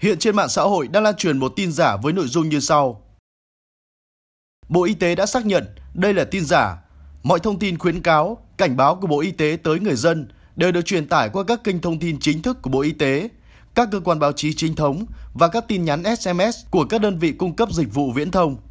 Hiện trên mạng xã hội đang lan truyền một tin giả với nội dung như sau. Bộ Y tế đã xác nhận đây là tin giả. Mọi thông tin khuyến cáo, cảnh báo của Bộ Y tế tới người dân đều được truyền tải qua các kênh thông tin chính thức của Bộ Y tế, các cơ quan báo chí chính thống và các tin nhắn SMS của các đơn vị cung cấp dịch vụ viễn thông.